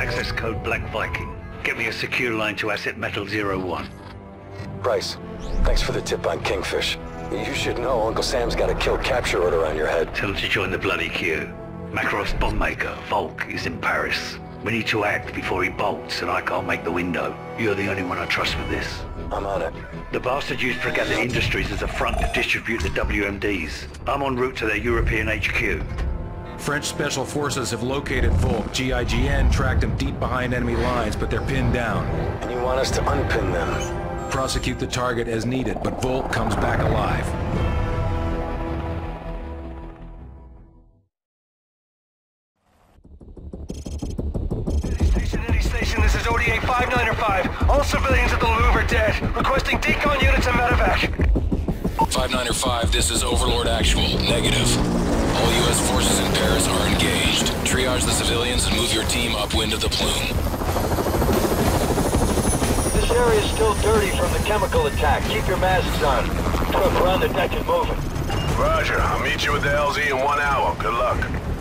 Access code Black Viking. Get me a secure line to Asset Metal 01. Price, thanks for the tip on Kingfish. You should know Uncle Sam's got a kill-capture order on your head. Tell him to join the bloody queue. Makarov's bomb maker, Volk, is in Paris. We need to act before he bolts, and I can't make the window. You're the only one I trust with this. I'm on it. The bastard used Fregatta Industries as a front to distribute the WMDs. I'm en route to their European HQ. French Special Forces have located Volk. GIGN tracked him deep behind enemy lines, but they're pinned down. And you want us to unpin them? Prosecute the target as needed, but Volk comes back alive. Any station, this is ODA 5905. All civilians at the Louvre are dead. Requesting decon units and medevac. 5905, this is Overlord Actual. Negative. All U.S. forces in Paris are engaged. Triage the civilians and move your team upwind of the plume. This area is still dirty from the chemical attack. Keep your masks on. Truck around the deck and moving. Roger. I'll meet you at the LZ in 1 hour. Good luck.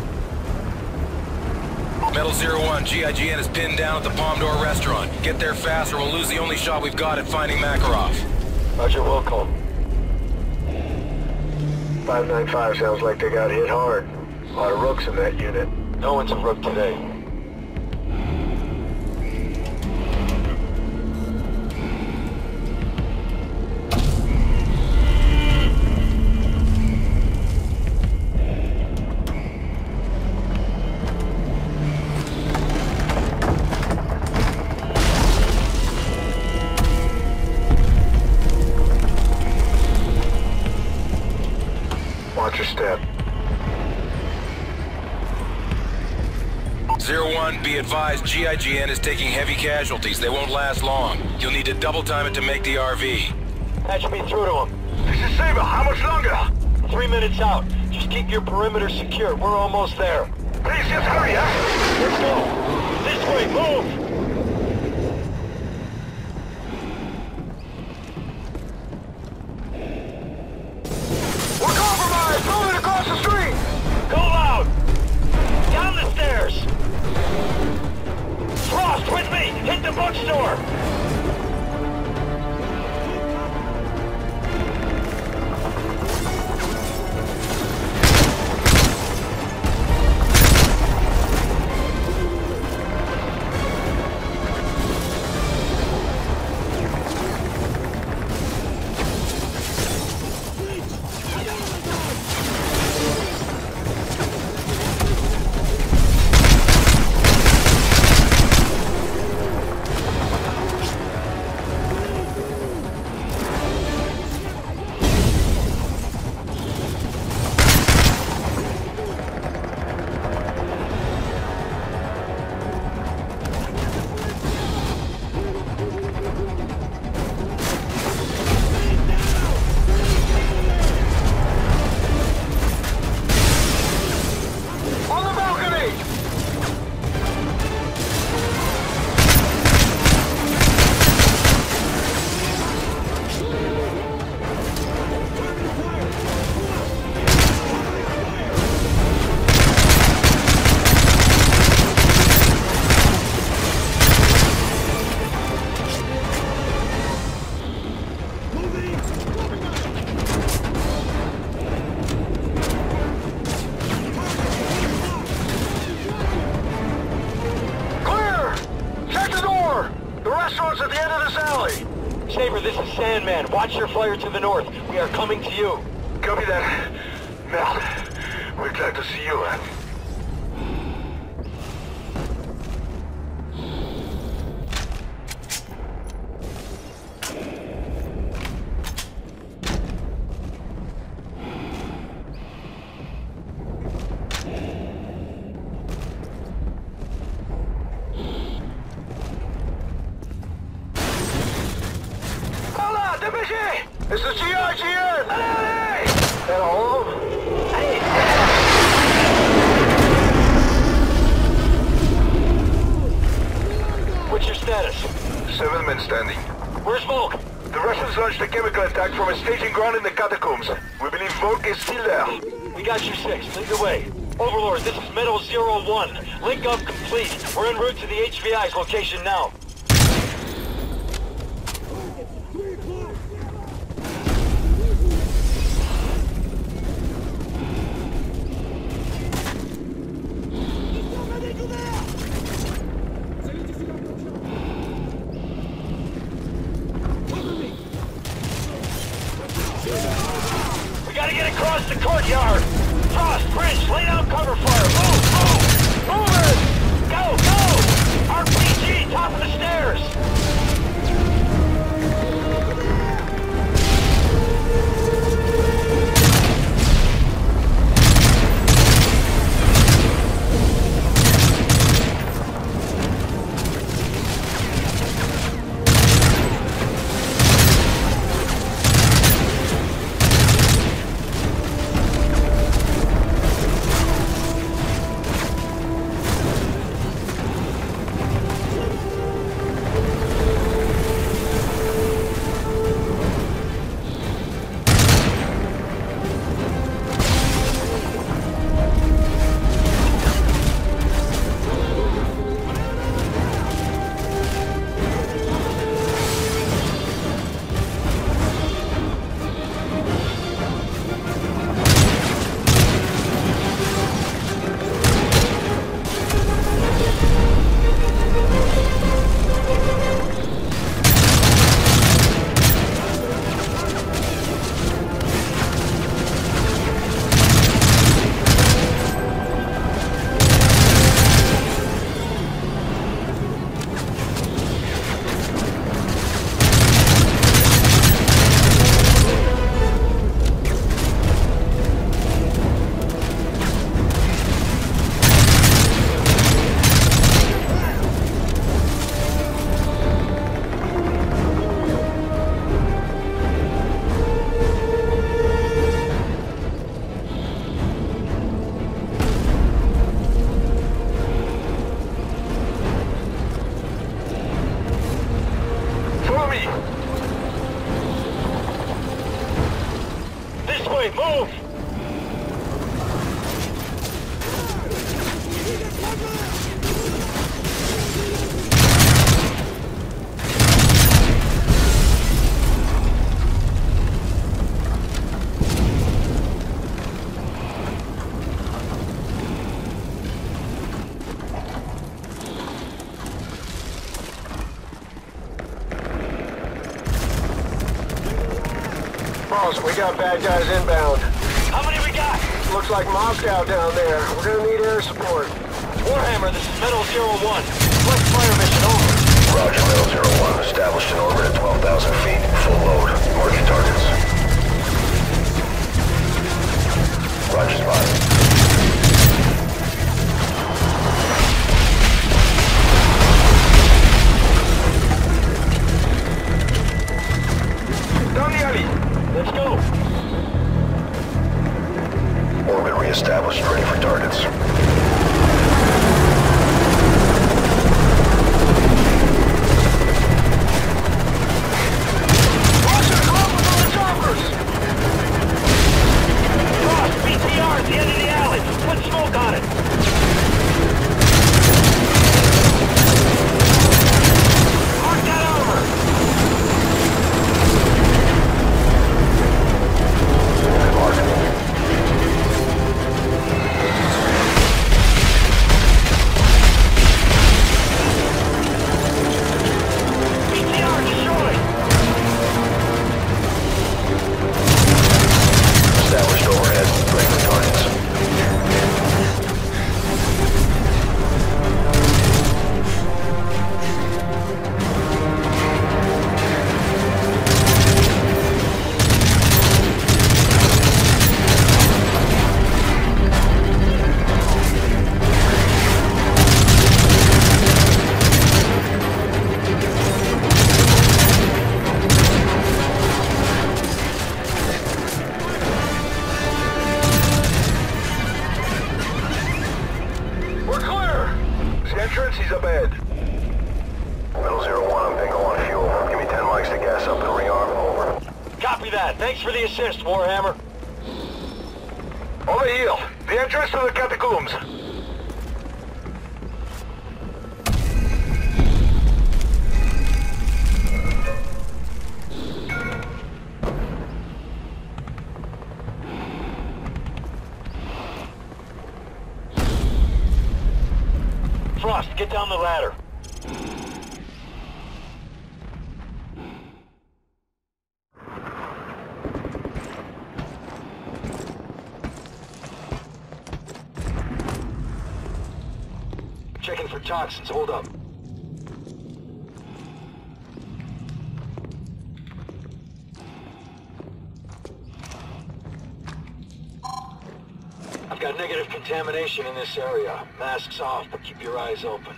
Metal 01, GIGN is pinned down at the Palm d'Or restaurant. Get there fast or we'll lose the only shot we've got at finding Makarov. Roger, welcome. 595 sounds like they got hit hard. A lot of rooks in that unit. No one's a rook today. Watch your step. 01, be advised, GIGN is taking heavy casualties. They won't last long. You'll need to double time it to make the RV. Patch me through to him. This is Saber. How much longer? 3 minutes out. Just keep your perimeter secure. We're almost there. Please, just hurry, huh? Let's go. This way, move! We're compromised! Moving across the street! Go loud! Down the stairs! Frost, with me! Hit the bookstore! At the end of this alley. Saber, this is Sandman. Watch your flyer to the north. We are coming to you. Copy that. Mel, we're glad to see you, man. It's the GIGN! Hey! That all of them? Hey! What's your status? 7 men standing. Where's Volk? The Russians launched a chemical attack from a staging ground in the catacombs. We believe Volk is still there. We got you 6. Lead the way. Overlord, this is Meadow 01. Link up complete. We're en route to the HVI's location now. We gotta get across the courtyard! Frost, Bridge, lay down cover fire! Move, move! Move it! Go, go! RPG, top of the stairs! Move! Boss, we got bad guys inbound. How many we got? Looks like Moscow down there. We're gonna need air support. Warhammer, this is Metal 01. Flex fire mission, over. Roger, Metal 01. Established in orbit at 12,000 feet. Full load. Mark your targets. Roger, spotted. Let's go! Orbit reestablished, ready for targets. Roger, come with all the choppers! Frost, BTR at the end of the alley. Put smoke on it. Mark that armor! He's up ahead. Metal 01, I'm bingo on fuel. Give me 10 mics to gas up and rearm. Over. Copy that. Thanks for the assist, Warhammer. Over heel. The entrance to the catacombs. Frost, get down the ladder. Checking for toxins, hold up. I've got negative contamination in this area. Masks off, but keep your eyes open.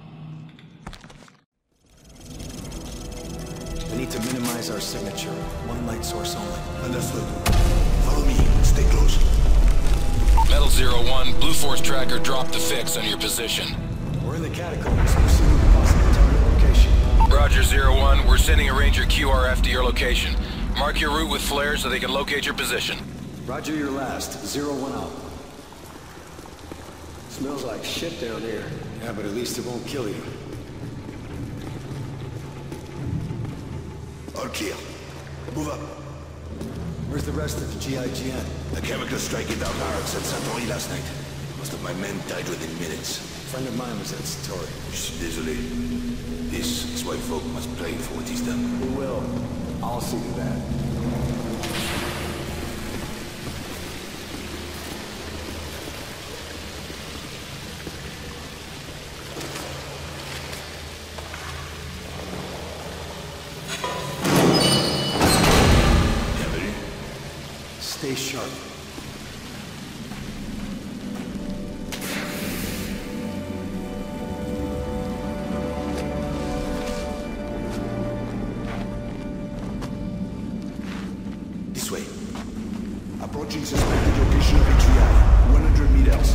We need to minimize our signature. One light source only. Understood. Follow me. Stay close. Metal 01, Blue Force tracker dropped the fix on your position. We're in the catacombs. Pursuing a possible target location. Roger 01, we're sending a Ranger QRF to your location. Mark your route with flares so they can locate your position. Roger your last. 01 out. Smells like shit down here. Yeah, but at least it won't kill you. All clear. Move up. Where's the rest of the GIGN? A chemical strike in our barracks at Santori last night. Most of my men died within minutes. A friend of mine was at Santori. Je suis désolé. This is why Folk must pay for what he's done. We will. I'll see to that. Stay sharp. This way. Approaching suspected location of HVI. 100 meters.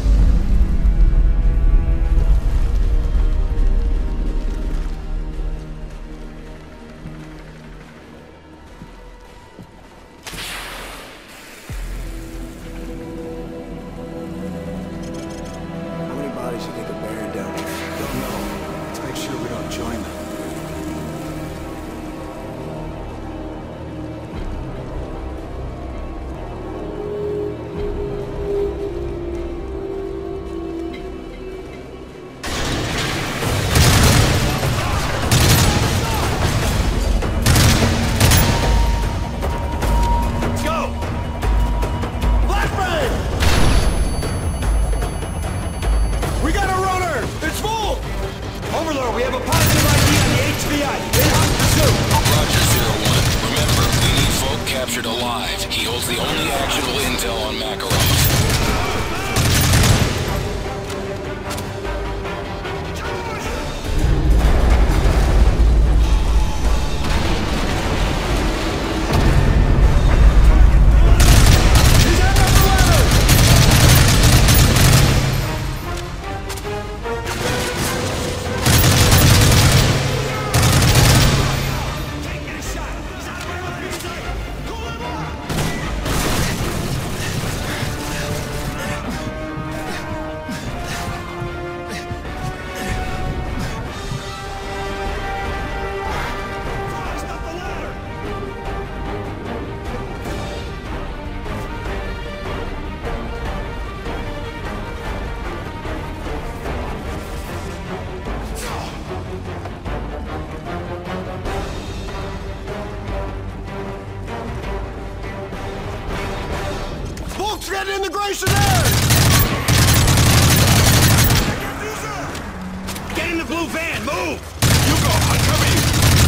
Get in the blue van! Move! You go! I'm coming!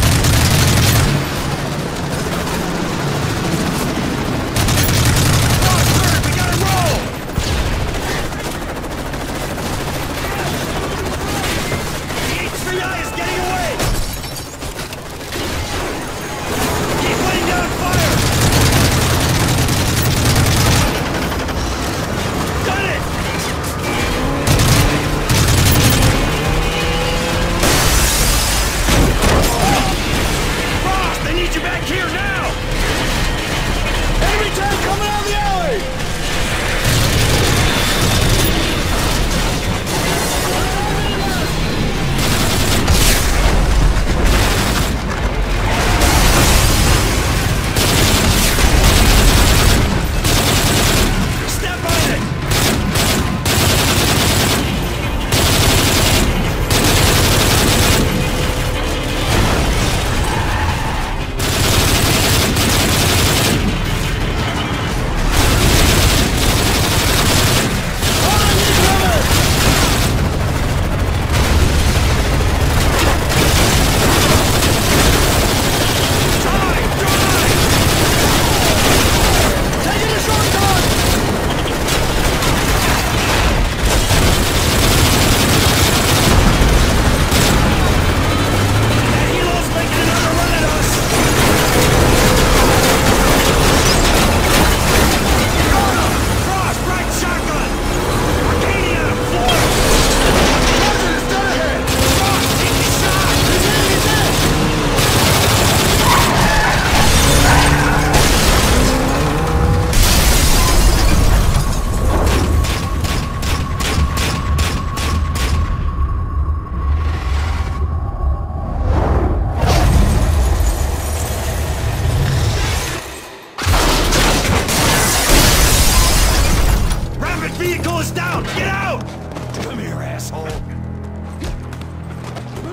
We gotta roll! The HVI is getting away! Keep laying down fire! Done it!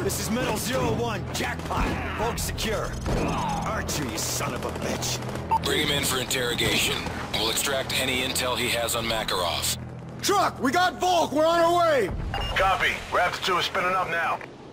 This is Metal 01, jackpot. Volk secure. Archer, you son of a bitch. Bring him in for interrogation. We'll extract any intel he has on Makarov. Truck, we got Volk. We're on our way. Copy. Raptor 2 is spinning up now.